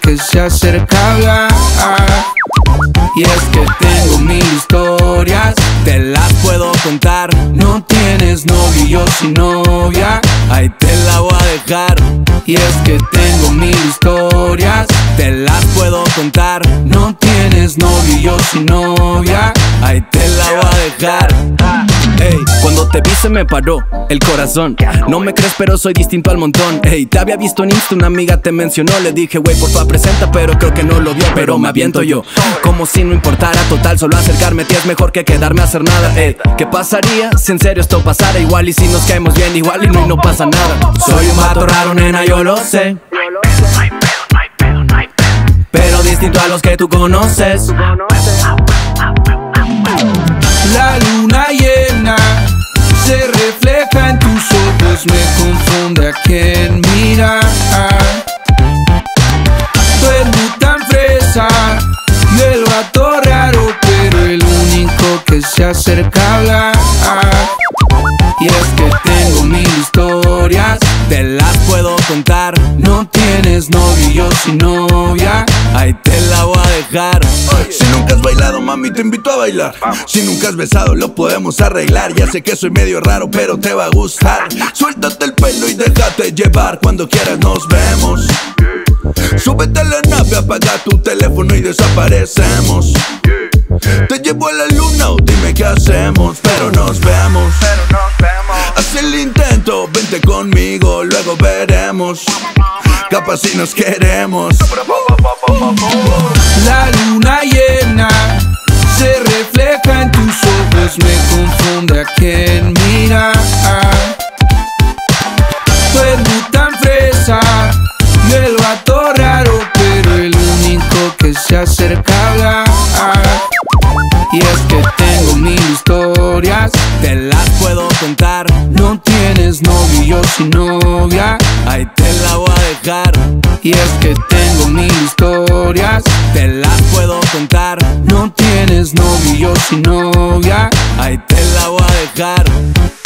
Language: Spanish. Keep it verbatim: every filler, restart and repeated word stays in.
que se acerca a hablar. Y es que tengo mil historias, te las puedo contar. No tienes novio y yo sin novia, ahí te la voy a dejar. Y es que tengo mil historias, te las puedo contar. No tienes novio y yo sin novia, ahí te la voy a dejar. Ey, cuando te vi se me paró el corazón. No me crees pero soy distinto al montón. Ey, te había visto en Insta, una amiga te mencionó. Le dije, wey, porfa presenta, pero creo que no lo vio. Pero me aviento yo, como si no importara. Total, solo acercarme a ti es mejor que quedarme a hacer nada. Ey, ¿qué pasaría si en serio esto pasara? Igual y si nos caemos bien, igual y no, y no pasa nada. Soy un vato raro, nena, yo lo sé, pero distinto a los que tú conoces. La luna llena se refleja en tus ojos, me confunde a quien mira. Tú eres tan fresa y el vato raro, pero el único que se acerca a hablar. Y es que tengo mil historias, te las puedo contar. No tienes novio y yo sin novia, ahí te la voy a dejar. Si nunca has bailado, mami, te invito a bailar. Si nunca has besado, lo podemos arreglar. Ya sé que soy medio raro, pero te va a gustar. Suéltate el pelo y déjate llevar. Cuando quieras nos vemos. Súbete a la nave, apaga tu teléfono y desaparecemos. Te llevo a la luna o dime qué hacemos, pero nos vemos. Haz el intento, vente conmigo, luego veremos. Capaz si nos queremos. La luna llena se refleja en tus ojos, me confunde a quien mira. Tú eres tan fresa y el vato raro, pero el único que se acerca a hablar. Y es que tengo mil historias, te las puedo contar. No tienes novio y yo sin novia, ahí te la voy a dejar. y es que tengo mil historias, te las puedo contar. No tienes novio y yo sin novia, ahí te la voy a dejar.